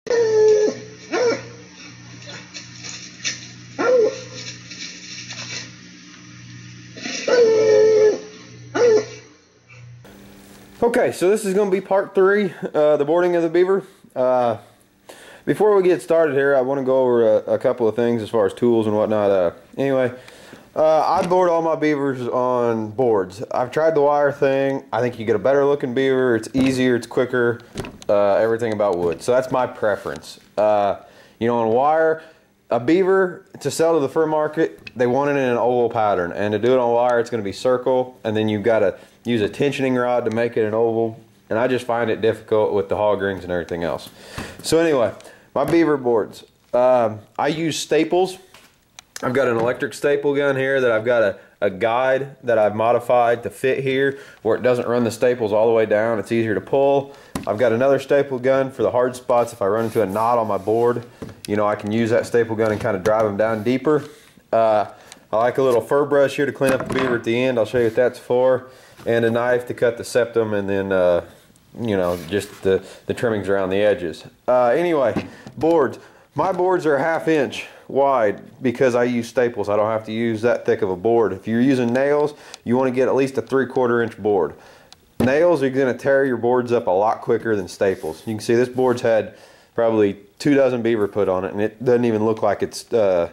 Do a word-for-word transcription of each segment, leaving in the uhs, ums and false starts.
Okay, so this is going to be part three, uh, the boarding of the beaver. Uh, before we get started here, I want to go over a, a couple of things as far as tools and whatnot. Uh, anyway, uh, I board all my beavers on boards. I've tried the wire thing. I think you get a better looking beaver. It's easier, it's quicker, uh, everything about wood. So that's my preference. Uh, you know, on wire, a beaver to sell to the fur market, they want it in an oval pattern, and to do it on wire, it's going to be circle, and then you've got to use a tensioning rod to make it an oval, and I just find it difficult with the hog rings and everything else. So anyway, my beaver boards, um, I use staples. I've got an electric staple gun here that I've got a, a guide that I've modified to fit here where it doesn't run the staples all the way down. It's easier to pull. I've got another staple gun for the hard spots. If I run into a knot on my board, you know, I can use that staple gun and kind of drive them down deeper. Uh, I like a little fur brush here to clean up the beaver at the end. I'll show you what that's for. And a knife to cut the septum, and then uh, you know, just the, the trimmings around the edges. Uh, anyway, boards. My boards are a half inch wide because I use staples. I don't have to use that thick of a board. If you're using nails, you want to get at least a three quarter inch board. Nails are going to tear your boards up a lot quicker than staples. You can see this board's had probably two dozen beaver put on it, and it doesn't even look like it's uh,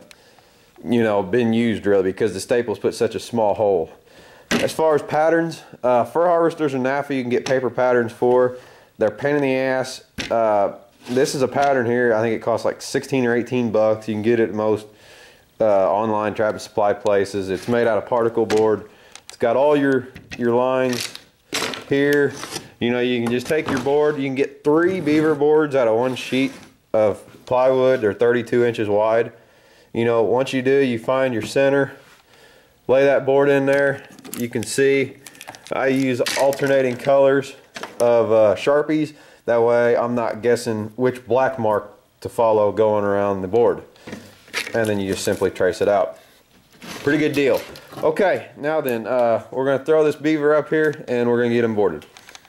you know, been used really, because the staples put such a small hole. As far as patterns, uh, fur harvesters and N A F A you can get paper patterns for. They're a pain in the ass. Uh, this is a pattern here. I think it costs like sixteen or eighteen bucks. You can get it at most uh, online Tractor Supply places. It's made out of particle board. It's got all your your lines here. You know, you can just take your board. You can get three beaver boards out of one sheet of plywood. They're thirty-two inches wide. You know, once you do, you find your center. Lay that board in there. You can see I use alternating colors of uh, Sharpies. That way I'm not guessing which black mark to follow going around the board. And then you just simply trace it out. Pretty good deal. Okay, now then, uh, we're going to throw this beaver up here and we're going to get him boarded.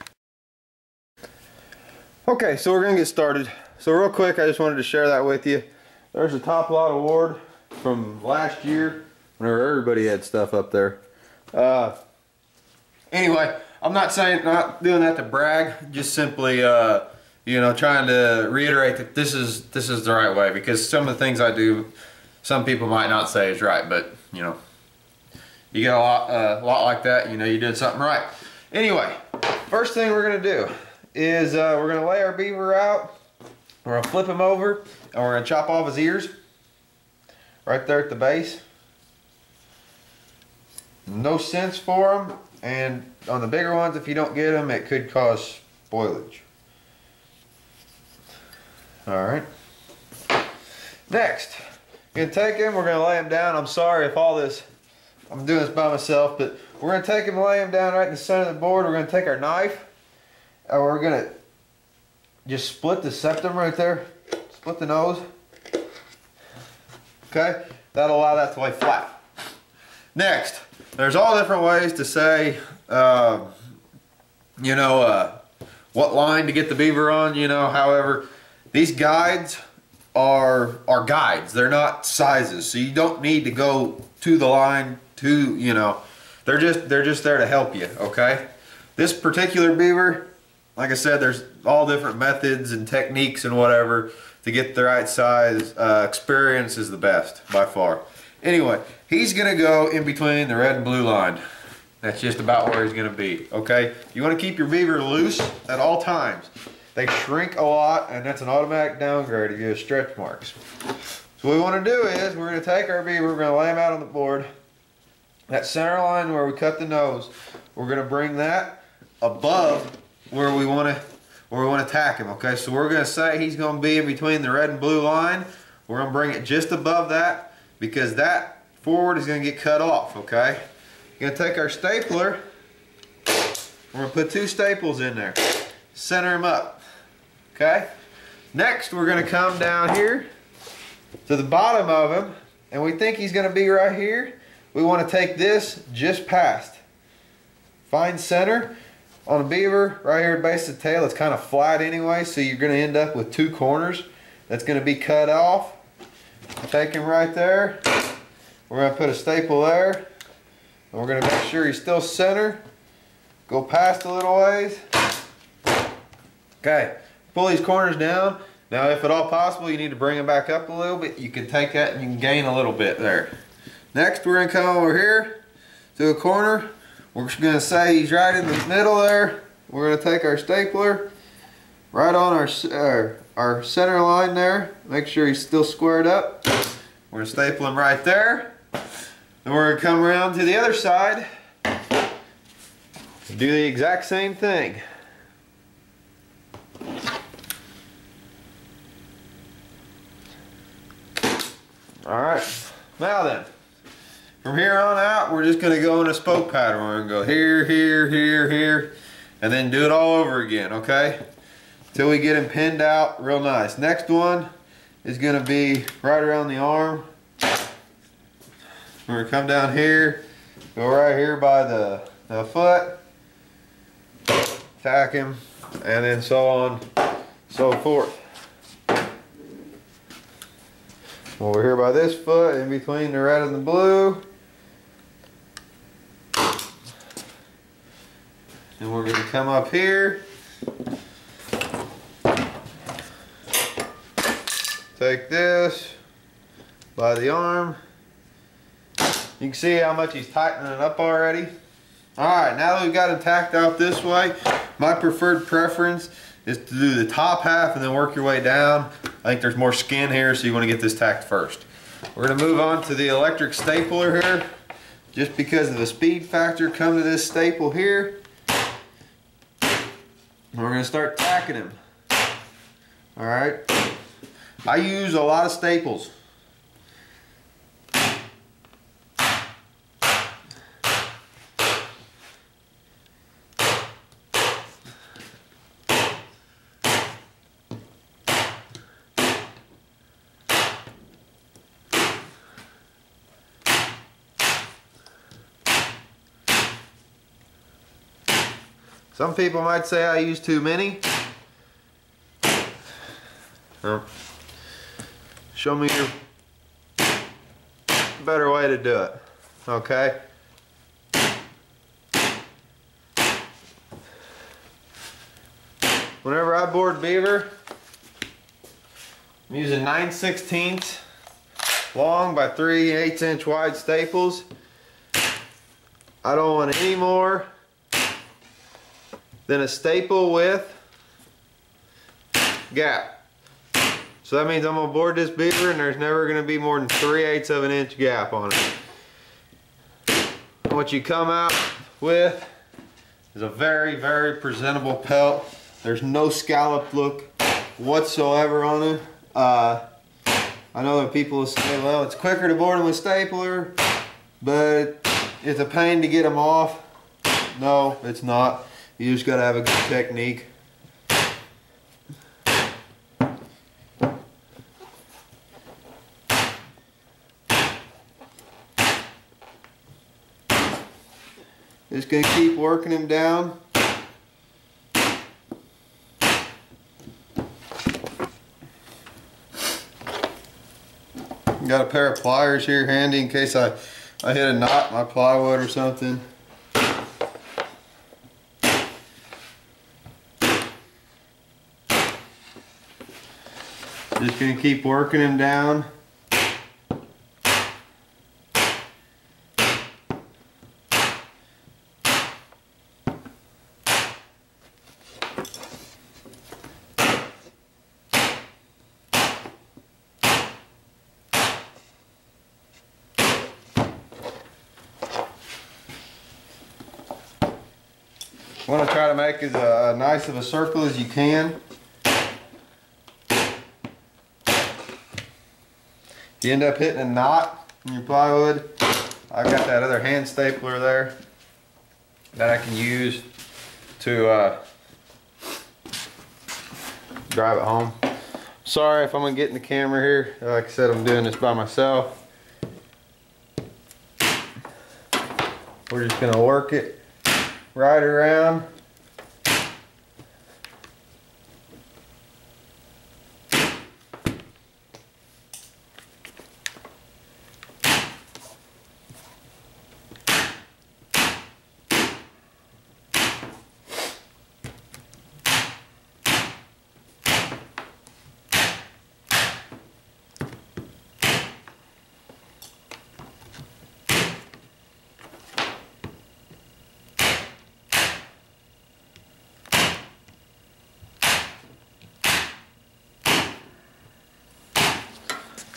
Okay, so we're going to get started. So real quick, I just wanted to share that with you. There's a Top Lot award from last year, whenever everybody had stuff up there. Uh, anyway, I'm not saying, not doing that to brag, just simply, uh, you know, trying to reiterate that this is this is the right way, because some of the things I do, some people might not say is right, but you know, you get a lot, uh, a lot like that, you know, you did something right. Anyway, first thing we're gonna do is uh, we're gonna lay our beaver out. We're gonna flip him over, and we're gonna chop off his ears right there at the base. No sense for them, and on the bigger ones, if you don't get them, it could cause spoilage. Alright. Next, we're going to take him, we're going to lay him down. I'm sorry if all this, I'm doing this by myself, but we're going to take him and lay him down right in the center of the board. We're going to take our knife, and we're going to just split the septum right there, split the nose. Okay, that'll allow that to lay flat. Next, there's all different ways to say, uh, you know, uh, what line to get the beaver on, you know, however, these guides are, are guides. They're not sizes, so you don't need to go to the line to, you know, they're just, they're just there to help you, okay? This particular beaver, like I said, there's all different methods and techniques and whatever to get the right size. Uh, experience is the best, by far. Anyway, he's going to go in between the red and blue line. That's just about where he's going to be, okay? You want to keep your beaver loose at all times. They shrink a lot, and that's an automatic downgrade if you have stretch marks. So what we want to do is, we're going to take our beaver, we're going to lay him out on the board. That center line where we cut the nose, we're going to bring that above where we want to where we want to tack him, okay? So we're going to say he's going to be in between the red and blue line. We're going to bring it just above that, because that forward is going to get cut off, okay? We're going to take our stapler, we're going to put two staples in there, center them up, okay? Next, we're going to come down here to the bottom of him, and we think he's going to be right here. We want to take this just past. Find center. on a beaver, right here at the base of the tail, it's kind of flat anyway, so you're going to end up with two corners that's going to be cut off. Take him right there. We're going to put a staple there. And we're going to make sure he's still center. Go past a little ways. Okay, pull these corners down. Now if at all possible you need to bring them back up a little bit, you can take that and you can gain a little bit there. Next we're going to come over here to a corner. We're just going to say he's right in the middle there. We're going to take our stapler right on our, our, our center line there. Make sure he's still squared up. We're going to staple him right there. Then we're going to come around to the other side. Do the exact same thing. Alright, now then, from here on out, we're just going to go in a spoke pattern. We're going to go here, here, here, here, and then do it all over again, okay? Until we get him pinned out real nice. Next one is going to be right around the arm. We're going to come down here, go right here by the, the foot, tack him, and then so on, so forth. Over here by this foot, in between the red and the blue. And we're going to come up here. Take this by the arm. You can see how much he's tightening it up already. Alright, now that we've got him tacked out this way, my preferred preference is to do the top half and then work your way down. I think there's more skin here, so you want to get this tacked first. We're going to move on to the electric stapler here. Just because of the speed factor, come to this staple here. And we're going to start tacking him. Alright. I use a lot of staples. Some people might say I use too many. Well, show me your better way to do it, okay? Whenever I board beaver, I'm using nine sixteenths long by three eighths inch wide staples. I don't want any more than a staple width gap. So that means I'm gonna board this beaver and there's never gonna be more than three eighths of an inch gap on it. And what you come out with is a very, very presentable pelt. There's no scallop look whatsoever on it. Uh, I know that people will say, well, it's quicker to board them with stapler, but it's a pain to get them off. No, it's not. You just gotta have a good technique. Just gonna keep working him down. Got a pair of pliers here handy in case I, I hit a knot in my plywood or something. Just gonna keep working him down. Want to try to make as uh, nice of a circle as you can. If you end up hitting a knot in your plywood, I've got that other hand stapler there that I can use to uh, drive it home. Sorry if I'm gonna get in the camera here. Like I said, I'm doing this by myself. We're just gonna work it right around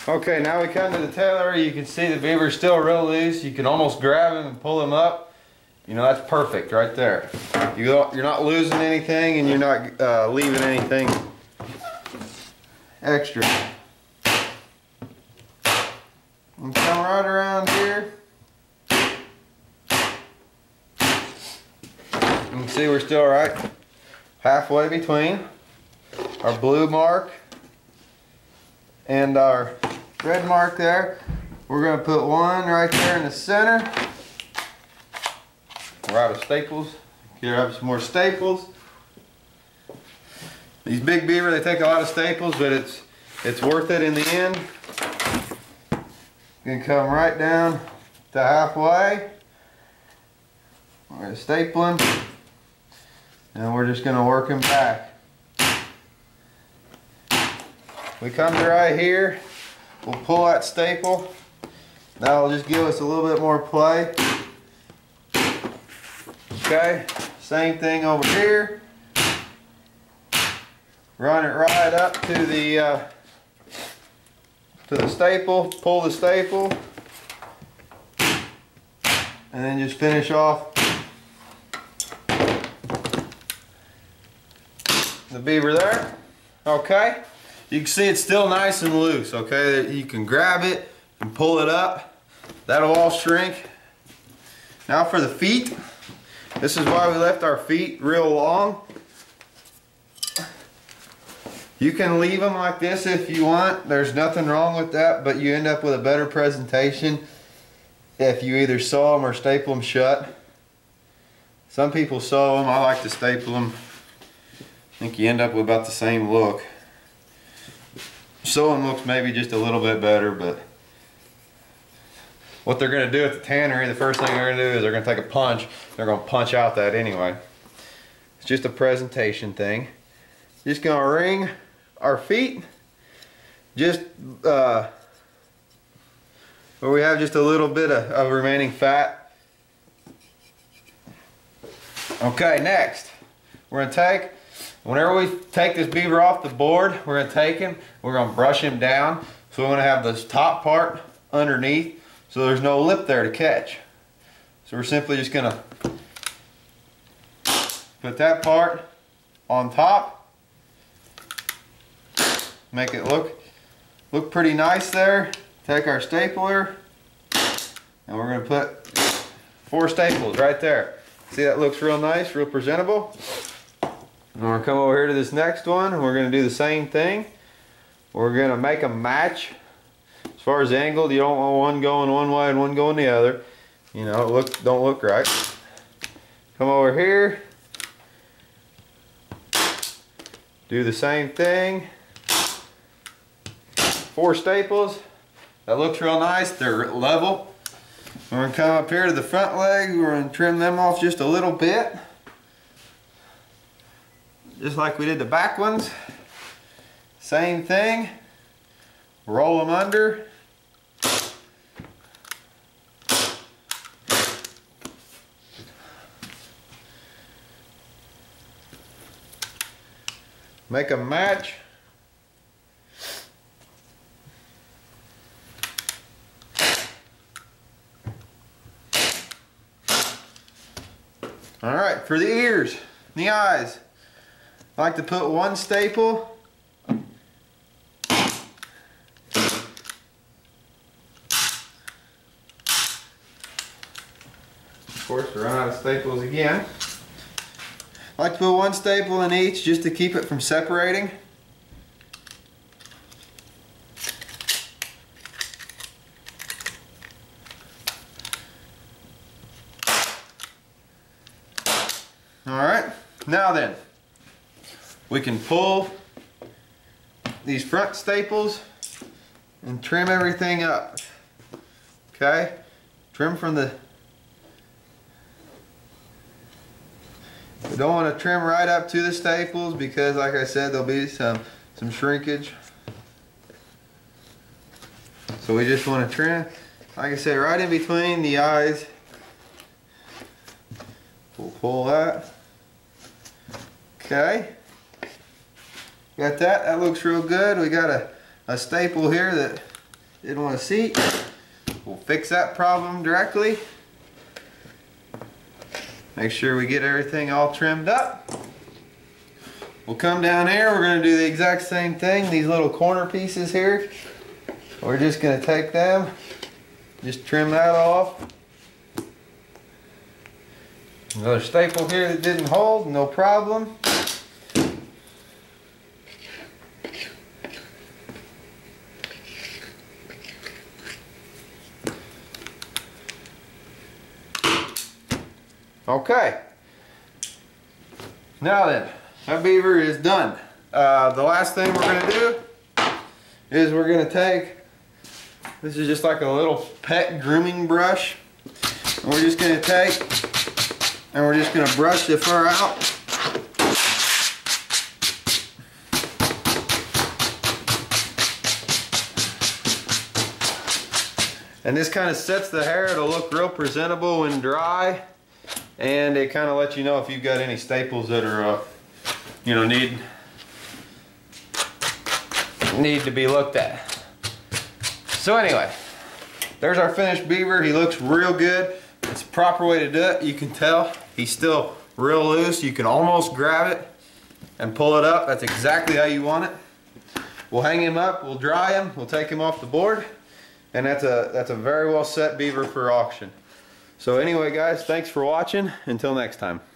Okay, now we come to the tail area. You can see the beaver's still real loose. You can almost grab him and pull him up. You know, that's perfect right there. You don't, you're not losing anything, and you're not uh, leaving anything extra. And come right around here. You can see we're still right halfway between our blue mark and our red mark there. We're going to put one right there in the center. We're out of staples. Here, I have some more staples. These big beaver, they take a lot of staples, but it's it's worth it in the end. You're going to come right down to halfway. We're going to staple him, and we're just going to work him back. We come to right here, we'll pull that staple. That'll just give us a little bit more play. Okay, same thing over here. Run it right up to the uh, to the staple, pull the staple, and then just finish off the beaver there. Okay. You can see it's still nice and loose, okay? You can grab it and pull it up. That'll all shrink. Now for the feet. This is why we left our feet real long. You can leave them like this if you want. There's nothing wrong with that, but you end up with a better presentation if you either sew them or staple them shut. Some people sew them. I like to staple them. I think you end up with about the same look. Sewing looks maybe just a little bit better, but what they're going to do at the tannery, the first thing they're going to do is they're going to take a punch. They're going to punch out that anyway. It's just a presentation thing. Just going to wring our feet just uh, where we have just a little bit of, of remaining fat. Okay, next we're going to take, whenever we take this beaver off the board, we're going to take him, we're going to brush him down. So we're going to have this top part underneath so there's no lip there to catch. So we're simply just going to put that part on top, make it look look pretty nice there. Take our stapler and we're going to put four staples right there. See, that looks real nice, real presentable. And we're going to come over here to this next one and we're going to do the same thing. We're going to make them match. As far as angled, you don't want one going one way and one going the other. You know, it look, don't look right. Come over here. Do the same thing. Four staples. That looks real nice. They're level. We're going to come up here to the front legs. We're going to trim them off just a little bit. Just like we did the back ones. Same thing. Roll them under. Make them match. All right, for the ears, the eyes, I like to put one staple of course, we run out of staples again. I like to put one staple in each just to keep it from separating. Alright, now then, we can pull these front staples and trim everything up. Okay, trim from the, we don't want to trim right up to the staples because, like I said, there'll be some some shrinkage. So we just want to trim, like I said, right in between the eyes. We'll pull that. Okay. Got that. That looks real good. We got a, a staple here that didn't want a seat. We'll fix that problem directly. Make sure we get everything all trimmed up. We'll come down here, we're going to do the exact same thing. These little corner pieces here, we're just going to take them, just trim that off. Another staple here that didn't hold, no problem. Okay, now then, that beaver is done. Uh, the last thing we're going to do is we're going to take, this is just like a little pet grooming brush, and we're just going to take and we're just going to brush the fur out. And this kind of sets the hair to look real presentable when dry. And it kind of lets you know if you've got any staples that are, uh, you know, need need to be looked at. So anyway, there's our finished beaver. He looks real good. It's the proper way to do it. You can tell he's still real loose. You can almost grab it and pull it up. That's exactly how you want it. We'll hang him up. We'll dry him. We'll take him off the board, and that's a that's a very well set beaver for auction. So anyway guys, thanks for watching. Until next time.